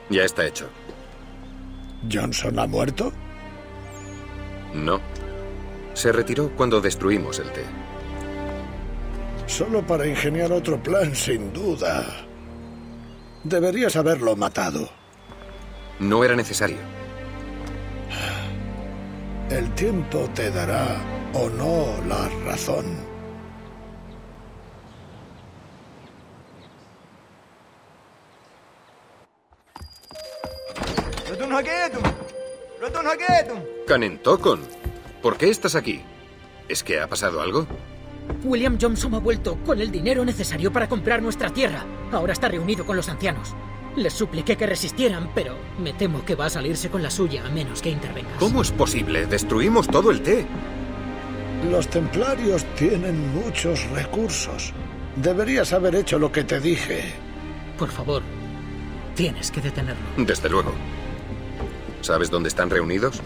Ya está hecho. ¿Johnson ha muerto? No. Se retiró cuando destruimos el té. Solo para ingeniar otro plan, sin duda. Deberías haberlo matado. No era necesario. El tiempo te dará o no la razón. Kanentokon, ¿por qué estás aquí? ¿Es que ha pasado algo? William Johnson ha vuelto con el dinero necesario para comprar nuestra tierra. Ahora está reunido con los ancianos. Les supliqué que resistieran, pero me temo que va a salirse con la suya a menos que intervengas. ¿Cómo es posible? Destruimos todo el té. Los templarios tienen muchos recursos. Deberías haber hecho lo que te dije. Por favor, tienes que detenerlo. Desde luego. ¿Sabes dónde están reunidos?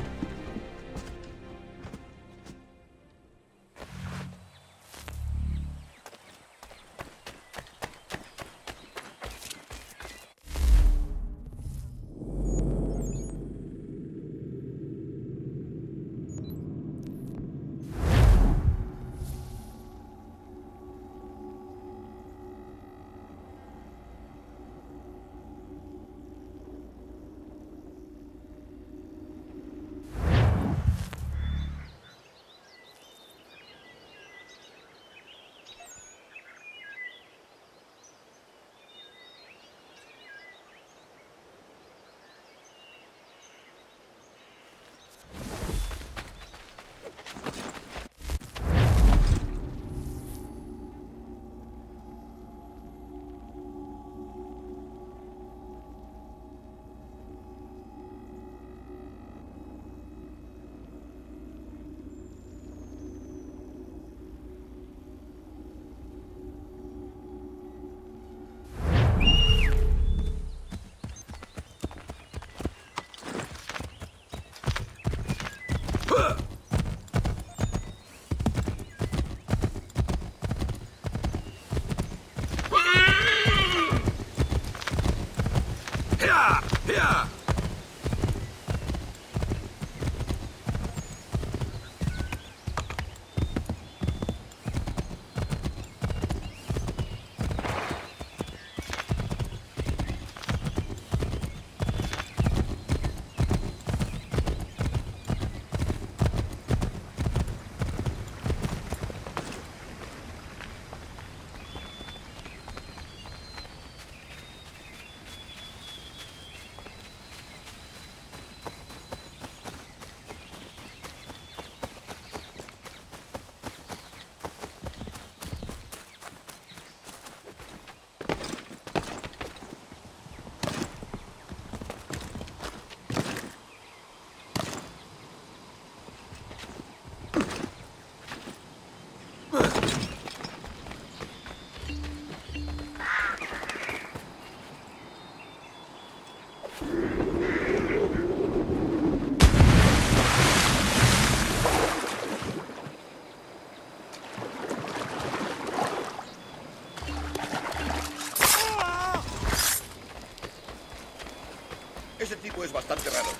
Ese tipo es bastante raro.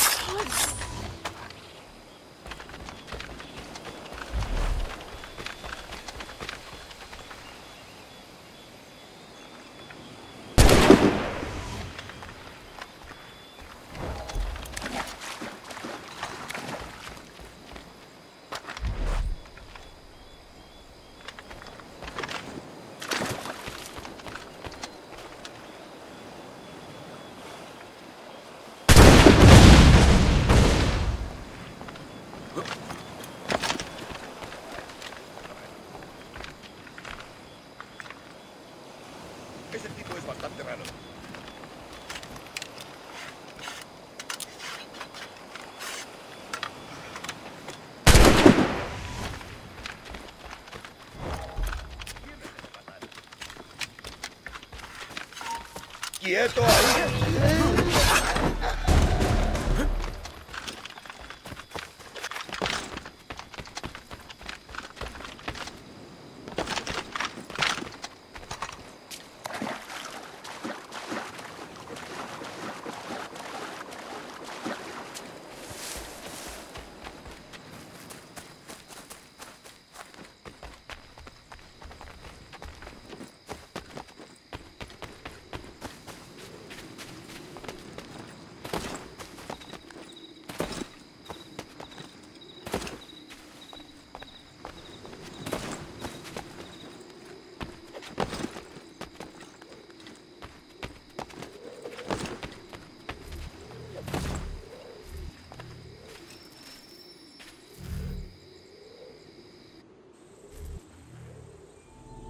Ese tipo es bastante raro. ¡Quieto ahí!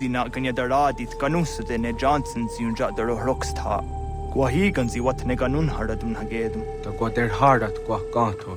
dina ganyadaradi kanusde ne Johnson siunja daro rocksta. Kwahigan si wat ne ganun haradun hagedum. Ta kwater harat kwa kanto.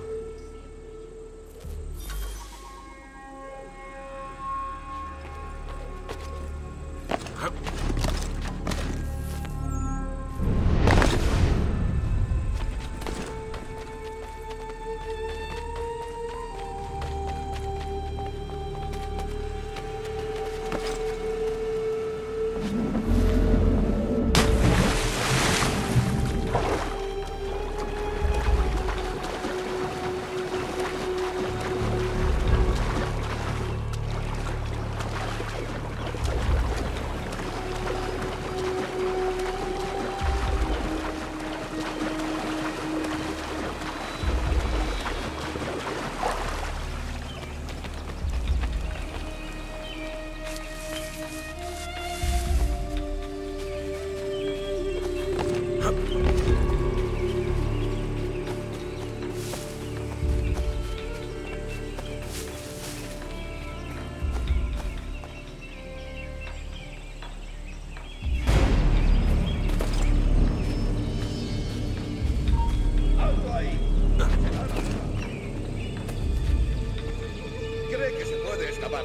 ¿Cree que se puede escapar?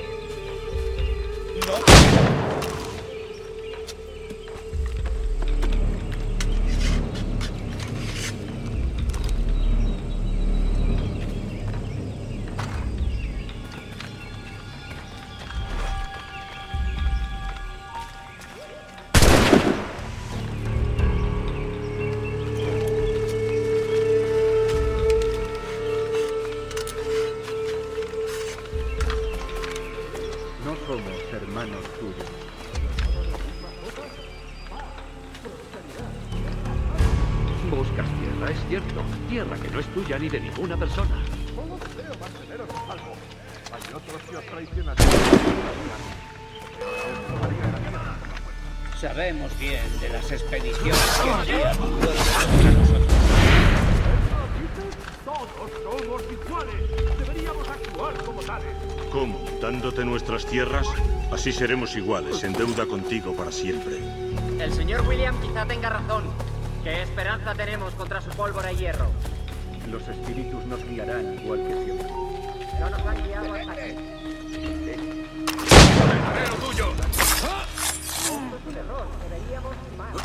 No. No somos hermanos tuyos. Buscas tierra, es cierto. Tierra que no es tuya ni de ninguna persona. Solo deseo manteneros a salvo. Hay otros que os traicionan. Sabemos bien de las expediciones que envían contra nosotros. Todos somos iguales. Deberíamos actuar como tales. ¿Cómo? ¿Dándote nuestras tierras? Así seremos iguales, en deuda contigo para siempre. El señor William quizá tenga razón. ¿Qué esperanza tenemos contra su pólvora y hierro? Los espíritus nos guiarán igual que siempre. Pero nos han guiado hasta aquí. ¡Haré lo tuyo! Esto es un error. Deberíamos ir más.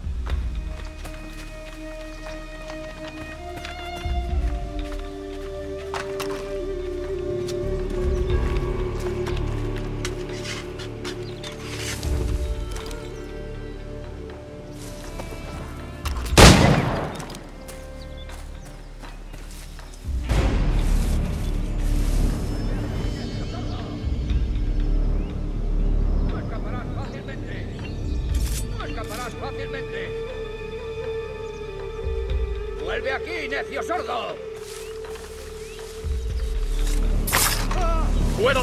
Fácilmente. ¡Vuelve aquí, necio sordo! ¡Puedo!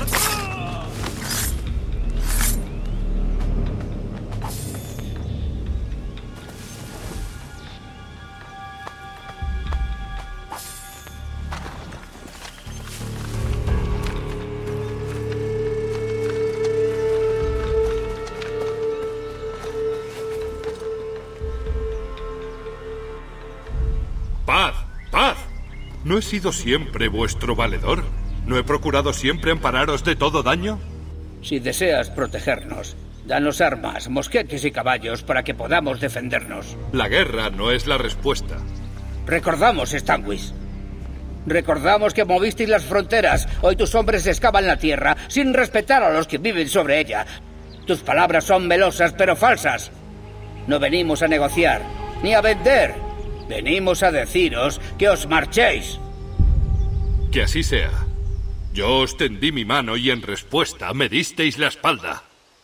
¡Paz! ¡Paz! ¿No he sido siempre vuestro valedor? ¿No he procurado siempre ampararos de todo daño? Si deseas protegernos, danos armas, mosquetes y caballos para que podamos defendernos. La guerra no es la respuesta. Recordamos, Stanwix. Recordamos que movisteis las fronteras. Hoy tus hombres excavan la tierra sin respetar a los que viven sobre ella. Tus palabras son melosas pero falsas. No venimos a negociar, ni a vender. Venimos a deciros que os marchéis. Que así sea. Yo os tendí mi mano y en respuesta me disteis la espalda.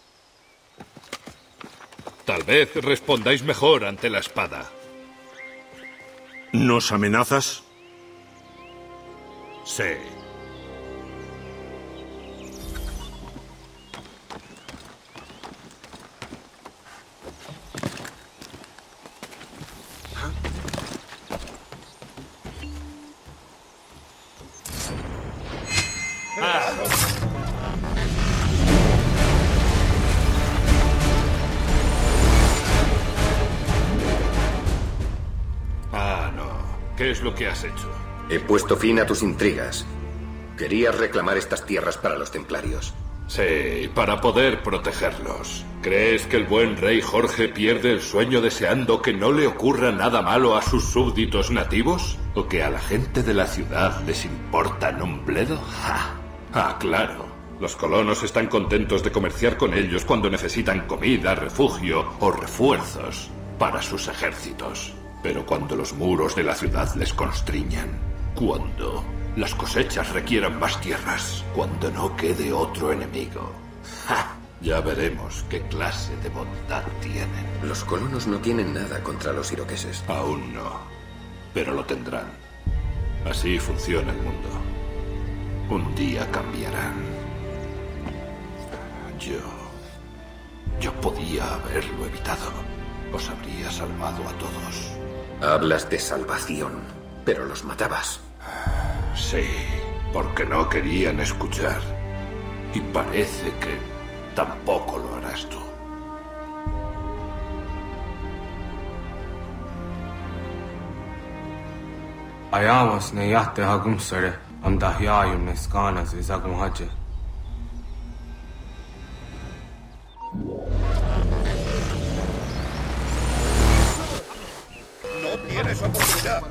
Tal vez respondáis mejor ante la espada. ¿Nos amenazas? Sí. ¿Qué es lo que has hecho? He puesto fin a tus intrigas. Querías reclamar estas tierras para los templarios. Sí, para poder protegerlos. ¿Crees que el buen rey Jorge pierde el sueño deseando que no le ocurra nada malo a sus súbditos nativos? ¿O que a la gente de la ciudad les importan un bledo? ¡Ja! Ah, claro. Los colonos están contentos de comerciar con ellos cuando necesitan comida, refugio o refuerzos para sus ejércitos. Pero cuando los muros de la ciudad les constriñan, cuando las cosechas requieran más tierras, cuando no quede otro enemigo, ¡ja! Ya veremos qué clase de bondad tienen. Los colonos no tienen nada contra los iroqueses. Aún no, pero lo tendrán. Así funciona el mundo. Un día cambiarán. Yo podía haberlo evitado. Os habría salvado a todos. Hablas de salvación, pero los matabas. Sí, porque no querían escuchar. Y parece que tampoco lo harás tú. Ayawas ne yahte hagum sare am dahyayum ne skanas izagum haje. No tienes oportunidad.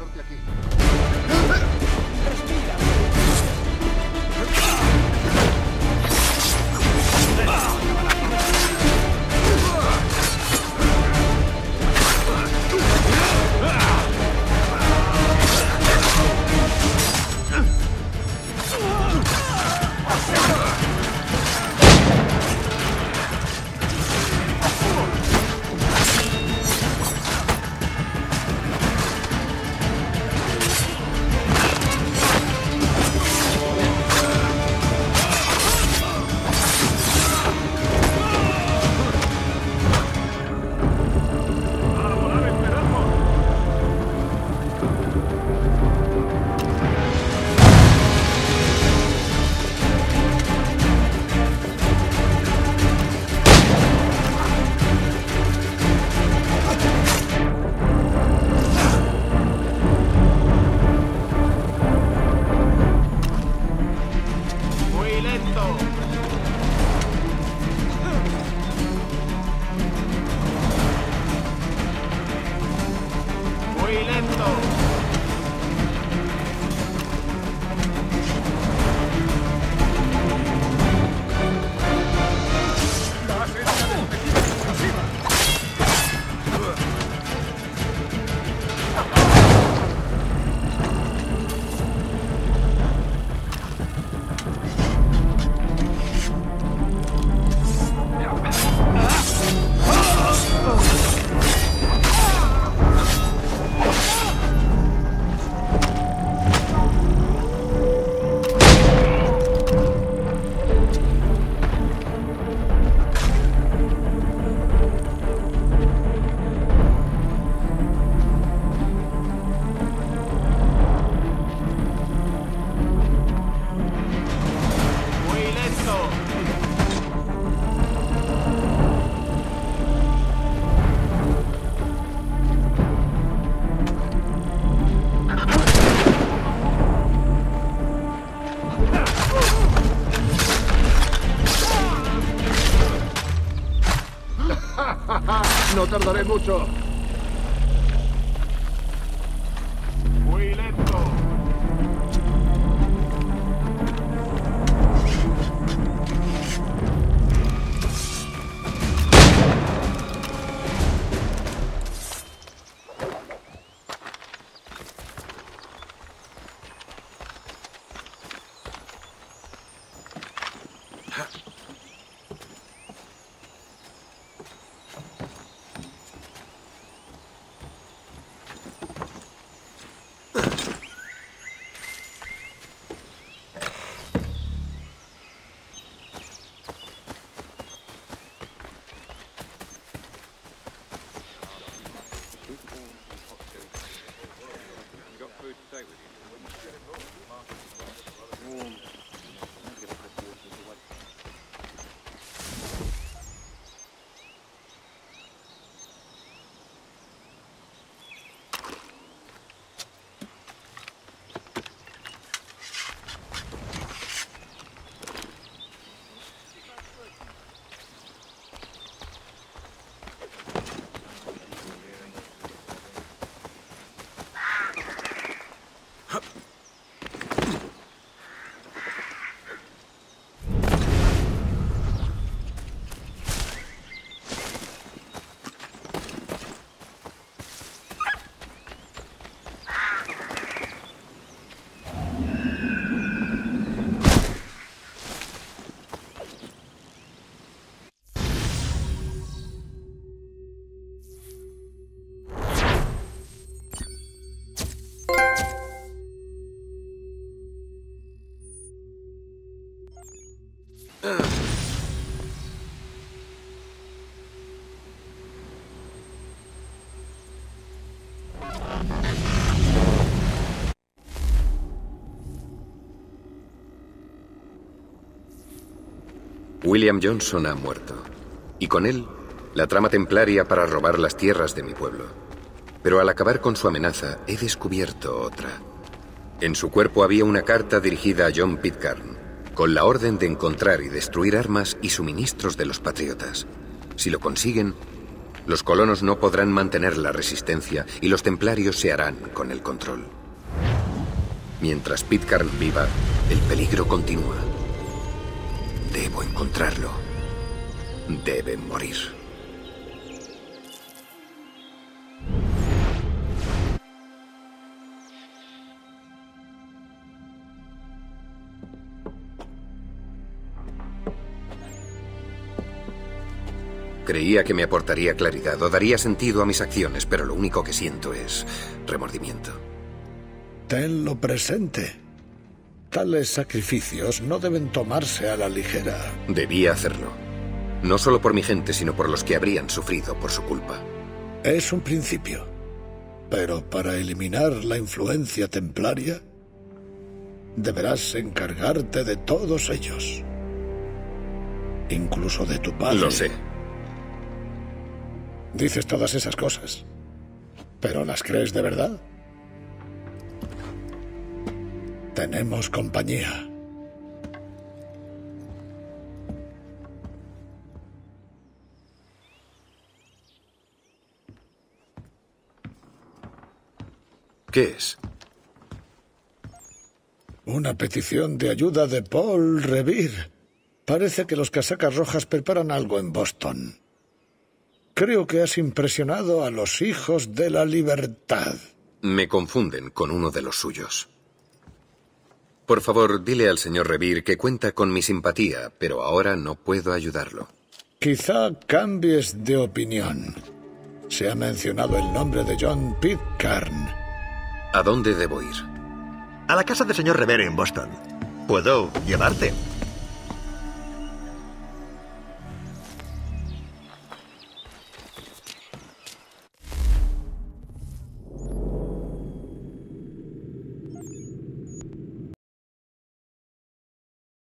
No tardaré mucho. Muy lento. William Johnson ha muerto. Y con él, la trama templaria para robar las tierras de mi pueblo. Pero al acabar con su amenaza, he descubierto otra. En su cuerpo había una carta dirigida a John Pitcairn, con la orden de encontrar y destruir armas y suministros de los patriotas. Si lo consiguen, los colonos no podrán mantener la resistencia y los templarios se harán con el control. Mientras Pitcairn viva, el peligro continúa. Debo encontrarlo. Debe morir. Creía que me aportaría claridad o daría sentido a mis acciones, pero lo único que siento es remordimiento. Tenlo presente. Tales sacrificios no deben tomarse a la ligera. Debía hacerlo. No solo por mi gente, sino por los que habrían sufrido por su culpa. Es un principio. Pero para eliminar la influencia templaria, deberás encargarte de todos ellos. Incluso de tu padre. Lo sé. Dices todas esas cosas, ¿pero las crees de verdad? Tenemos compañía. ¿Qué es? Una petición de ayuda de Paul Revere. Parece que los casacas rojas preparan algo en Boston. Creo que has impresionado a los hijos de la libertad. Me confunden con uno de los suyos. Por favor, dile al señor Revere que cuenta con mi simpatía, pero ahora no puedo ayudarlo. Quizá cambies de opinión. Se ha mencionado el nombre de John Pitcairn. ¿A dónde debo ir? A la casa del señor Revere en Boston. ¿Puedo llevarte?